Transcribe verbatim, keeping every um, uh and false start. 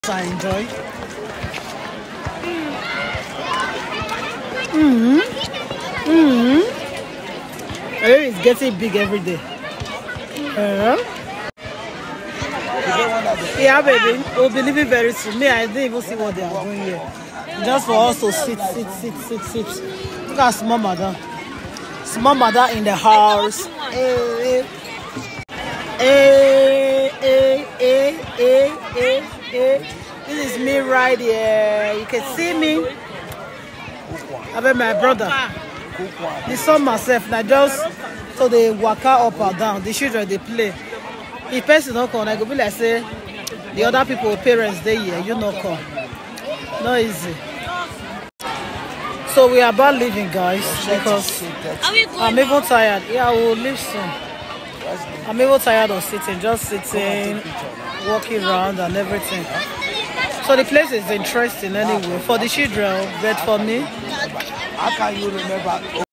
I enjoy. Mm-hmm. Mm-hmm. My baby is getting big every day. Uh, yeah, baby. We'll be leaving very soon. Me, I didn't even see what they are doing here. Just for us to sit, sit, sit, sit, sit. Look at small mother. Small mother in the house. Hey, hey, hey, hey, hey, hey, hey. This is me right here. You can see me. I bet my brother. The son myself. Now just so they walk out up and down. The children they play. If person don't come, I go be like say the other people, parents they here. You know come. Not easy. So we are about leaving, guys, because I'm even tired. Yeah, I will leave soon. I'm even tired of sitting, just sitting, walking around and everything. So the place is interesting anyway for the children, but for me, how can you remember?